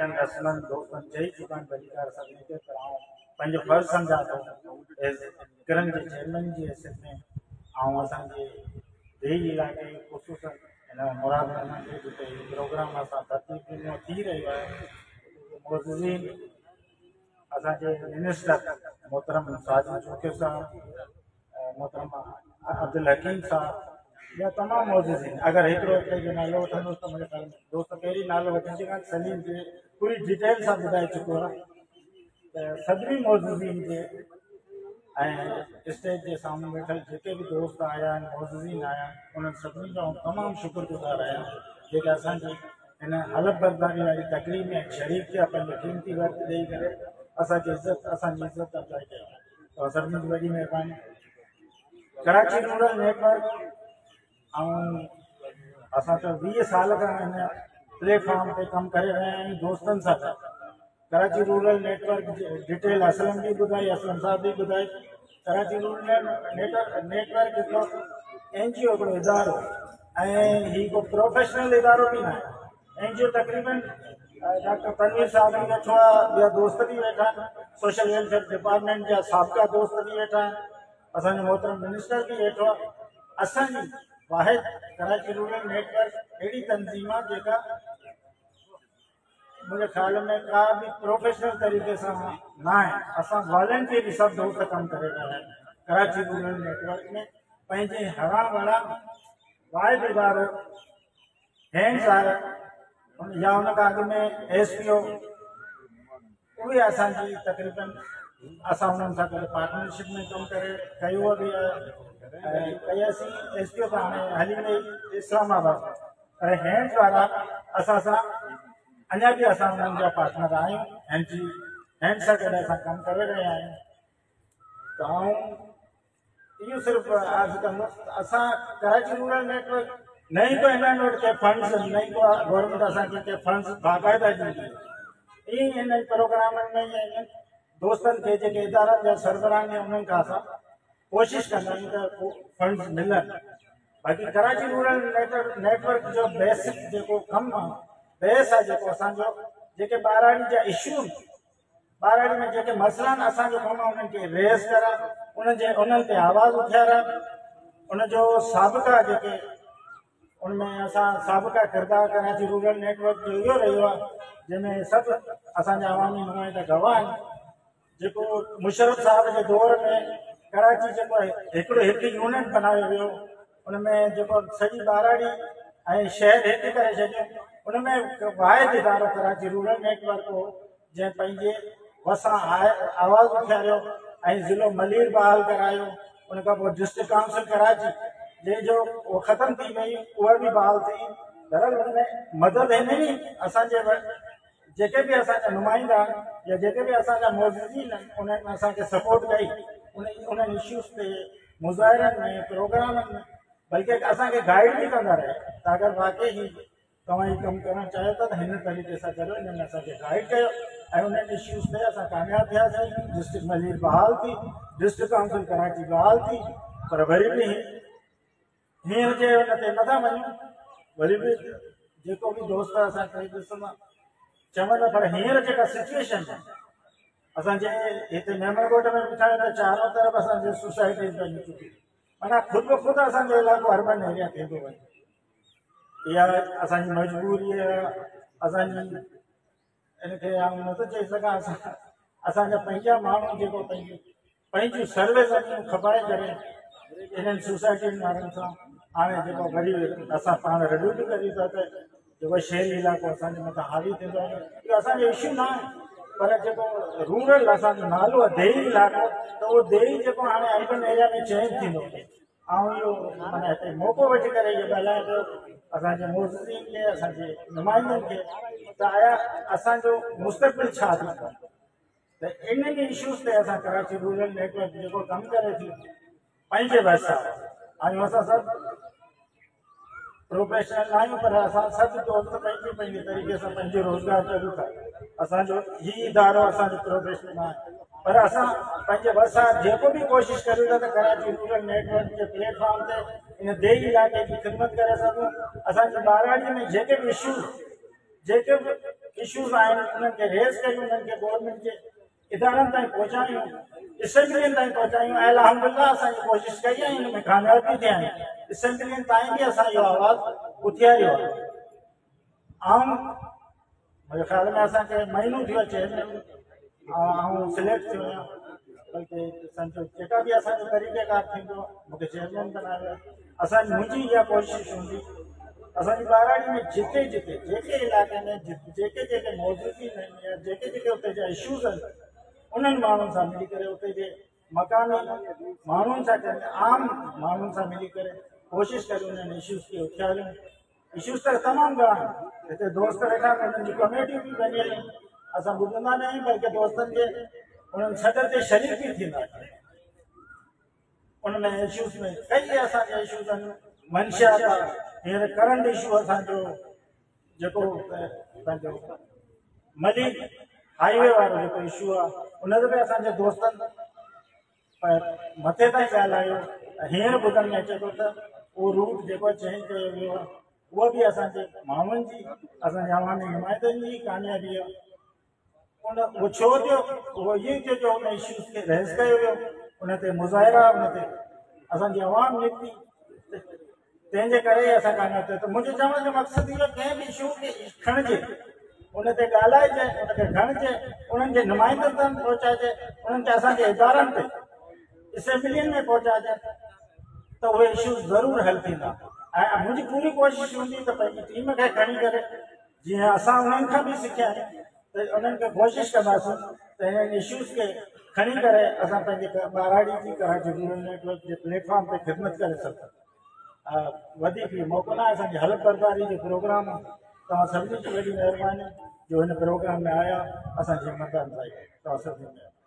भाइटनि रस्मनि दोस्तनि चई चुका आहिनि वॾीकार सभिनी खे, पर आउं पंहिंजो फर्ज़ु सम्झां थो एज़ किरन जे चेयरमैन जी हैसियत में। ऐं असांजे देही इलाइक़े ख़ुशूसन हिन मुराद रहमान जे जिते प्रोग्राम असां तरतीब ॾिनो थी रहियो आहे, मोज़ीन असांजे मिनिस्टर मोहतरम साजिद चौके साहब, मोहतरम अब्दुल हकीम साहब, या तमामु मोज़ीन। अगर हिकिड़ो हिकिड़े जो नालो वठंदुसि त मुंहिंजे ख़्याल में दोस्त पहिरीं नालो वठी सघां, सलीम जे पूरी डिटेल सां ॿुधाए चुको आहे। त सभिनी मोज़ीन जे ऐं स्टेज जे साम्हूं वेठल जेके बि दोस्त आया आहिनि, मोज़ीन आया आहिनि, उन्हनि सभिनी जो तमामु शुक्रगुज़ार आहियां जेके असांजी हिन हलफ़ बर्दारी वारी तकलीफ़ में शरीक थिया, पंहिंजो क़ीमती वक़्तु ॾेई करे असांजी इज़त अफ़जाई कयो। त सभिनी जी वॾी महिरबानी। कराची रूरल नेटवर्क ऐं असां त 20 साल खां हिन प्लेटफॉर्म ते कमु करे रहिया आहियूं दोस्तनि सां। कराची रूरल नेटवर्क जी डिटेल असलम बि ॿुधाई, असलम साहब बि ॿुधाई। कराची रूरल नेटवर्क हिकिड़ो NGO हिकिड़ो इदारो ऐं हीउ को प्रोफेशनल इदारो बि न आहे। NGO तक़रीबन डॉक्टर तनवीर साहब बि वेठो आहे, ॿिया दोस्त बि वेठा आहिनि, सोशल वेलफेयर डिपार्टमेंट जा साबिक़ा दोस्त बि वेठा आहिनि, असांजो मोहतरम मिनिस्टर बि वेठो आहे। असांजी वाहिद कराची रूरल नेटवर्क अहिड़ी तंज़ीम आहे जेका मुझे ख्याल में का भी प्रोफेशनल तरीके से ना है। असां वॉलंटियरली सब दोस्त कम करे रहे हैं कराची रूरल नेटवर्क में। पंहिंजे हरा भरा वाहिद इदारो हैंड्स आहे या उन खां अॻु में SPO, उहे असांजी तक़रीबन असां उन्हनि सां गॾु पार्टनरशिप में कमु करे कयो बि आहे। कयासीं SPO त हाणे हली वई इस्लामाबाद, पर हैंड्स वारा असां सां अञा बि असां उन्हनि जा पार्टनर आहियूं, हैंड सां गॾु असां कमु करे रहिया आहियूं। त आउं इहो सिर्फ़ु अर्ज़ु कंदुसि, असां कराची रूरल नेटवर्क न ई को हिननि वटि के फंड्स, न ई को गवर्नमेंट असांखे के फंड्स बाक़ाइदा ॾींदी, ईअं हिन प्रोग्रामनि में इन्हनि दोस्तनि खे जेके इदारनि जा सरबराह आहिनि उन्हनि खां असां कोशिशि कंदा आहियूं त फंड्स मिलनि। बाक़ी कराची रूरल नेटवर्क जो बेसिक जेको कमु आहे, बेस आहे जेको असांजो, जेके ॿाराड़ी जा इशू, ॿाराड़ी में जेके मसइला आहिनि, असांजो कमु आहे उन्हनि खे रेज़ करणु, उन्हनि ते आवाज़ उथारणु, उनजो साबिक़ा जेके उनमें असां साबिक़ा किरदारु कराची रूरल नेटवर्क जो इहो रहियो आहे जंहिंमें सभु असांजा अवामी नुमाइंदा गवाह आहिनि। जेको मुशर्रफ साहब जे दौर में कराची जेको हिकु यूनिट बनायो वियो, उनमें जेको सॼी ॿाराड़ी ऐं शहर हिकु करे छॾियो, उनमें वाहिद इदारो कराची रूरल नेटवर्क हो जंहिं पंहिंजे वसां आवाज़ उथियारियो ऐं ज़िलो मलीर बहाल करायो। उन खां पोइ डिस्ट्रिक्ट काउंसिल कराची जंहिंजो उहो ख़तमु थी वई, उहा बि बहाल थी। दरअसल हुनमें मदद हिन ई असांजे जेके बि असांजा नुमाइंदा या जेके बि असांजा मोज़ीन आहिनि, उन्हनि असांखे सपोर्ट कई उन्हनि इश्यूज़ ते, मुज़ाहिरनि में, प्रोग्रामनि में, बल्कि असांखे गाइड बि कंदा रहिया त अगरि वाक़ई तव्हां ही कमु करणु चाहियो था त हिन तरीक़े सां करो। इन्हनि असांखे गाइड कयो ऐं उन्हनि इश्यूज़ ते असां कामयाबु थियासीं। डिस्ट्रिक्ट मलीर बहाल थी, डिस्ट्रिक्ट काउंसिल कराची बहाल थी, पर वरी बि हींअर जे हुन ते नथा वञूं, वरी बि जेको बि दोस्त असांखे ॾिसंदा चवंदा, पर हींअर जेका सिचुएशन आहे असांजे हिते मेमनगोट में ॿुधा त चारों तरफ़ असांजे सोसाइटीज़ बनी चुकी, माना ख़ुदि ब ख़ुदि असांजो इलाइक़ो अर्बन एरिया थींदो वञे। इहा असांजी मजबूरी आहे, असांजी इनखे आउं नथो चई सघां। असांजा पंहिंजा माण्हू जेको पंहिंजूं सर्वे ज़मीनूं खपाए करे इन्हनि सोसाइटियुनि वारनि सां हाणे जेको वरी असां पाण रॾियूं बि करियूं था त जेको शहरी इलाइक़ो असांजे मथां हावी थींदो आहे, इहो असांजो इशू न आहे। पर जेको रूरल असांजो नालो आहे देही इलाइक़ो, त उहो देही जेको हाणे अर्बन एरिया में चेंज थींदो। ऐं इहो माना हिते मौक़ो वठी करे इहो ॻाल्हाए पियो असांजे मोज़ीन खे, असांजे नुमाइंदनि खे, त आया असांजो मुस्तक़बिल छा थींदो। त इन्हनि इशूज़ ते असां कराची रूरल नेटवर्क जेको कमु करे थी पंहिंजे वैसा आहियूं। असां सभु प्रोफेशनल आहियूं, पर असां सभु दोस्त पंहिंजे तरीक़े सां पंहिंजो रोज़गार कयूं था। असांजो हीउ इदारो असांजो प्रोफेशनल आहे, पर असां पंहिंजे वसा जेको बि कोशिशि करियूं था त कराची रूरल नेटवर्क जे प्लेटफॉर्म ते इन देही इलाइक़े जी ख़िदमत करे सघूं। असांजी ॿाराड़ीअ में जेके बि इशूज़, जेके बि इश्यूज़ आहिनि उन्हनि खे रेज़ कयूं, उन्हनि खे गवर्नमेंट जे इदारनि ताईं पहुचायूं, असेंबलियुनि ताईं पहुचायूं ऐं अल्हम्दुलिल्लाह असांजी कोशिशि कई आहे, हिन में कामयाबी थिया आहिनि। असेंबलियुनि ताईं बि असां इहो आवाज़ु उथियारियो आहे। मुंहिंजे ख़्याल में असांखे महीनो थियो आहे चेयरमैन सिलेक्ट थियो आहियां, बल्कि असांजो जेका बि असांजो तरीक़ेकार थींदो मूंखे चेयरमैन बनायो। मुंहिंजी इहा कोशिशि हूंदी असांजी बाराड़ी में जिते जिते जेके इलाइक़े में जेके मौजूदगी आहिनि या जेके उते जा इशूज़ आहिनि उन्हनि माण्हुनि सां मिली करे, उते जे मकानी माण्हुनि सां गॾु आम माण्हुनि सां मिली करे कोशिशि करे उन्हनि इशूज़ खे उथियारियूं। इशूज़ त तमामु घणा आहिनि, हिते दोस्त वेठा आहिनि, उन्हनि जी कमेटियूं बि बनियल आहिनि, असां ॿुधंदा न आहियूं बल्कि दोस्तनि जे उन्हनि सॾ ते शरीक बि थींदा आहिनि। उनमें इशूज़ में कई असांजा इशूज़ आहिनि, मंशियात आहे, हींअर करंट इशू असांजो जेको पंहिंजो मलिक हाईवे वारो जेको इशू आहे उन ते बि असांजे दोस्तनि मथे ताईं ॻाल्हायो। हींअर ॿुधण में अचे थो त उहो रूट जेको चेंज कयो वियो आहे उहा बि असांजे माण्हुनि जी, असांजे अवामी नुमाइंदनि जी कामयाबी आहे। उहो छो थियो, उहो इहो थियो जो उन इशूज़ खे रेज़ कयो वियो, उन ते मुज़ाहिरा, उन ते असांजी अवाम निकिती, तंहिंजे करे असां कामयाब थियो। त मुंहिंजो चवण जो मक़सदु इहो कंहिं बि इशू खे खणिजे, उन ते ॻाल्हाइजे, उनखे खणिजे, उन्हनि जे नुमाइंदनि ताईं पहुचाइजे, उन्हनि खे असांजे इदारनि ते असेंबलियुनि में पहुचाइजे, त उहे इशूज़ ज़रूरु हल थींदा। ऐं मुंहिंजी पूरी कोशिशि हूंदी त पंहिंजी टीम खे खणी करे, जीअं असां उन्हनि खां बि सिखिया आहिनि, त उन्हनि खे कोशिशि कंदासीं त हिननि इशूज़ खे खणी करे असां पंहिंजे बाराड़ी जी कराची रूरल नेटवर्क जे प्लेटफॉर्म ते ख़िदमत करे सघूं। वधीक मौक़ो न आहे, असांजी हलफ़ बरदारी जो प्रोग्राम आहे। तव्हां सभिनी जी वॾी महिरबानी जो हिन प्रोग्राम में आया, असांजी मदद कई। तव्हां सभिनी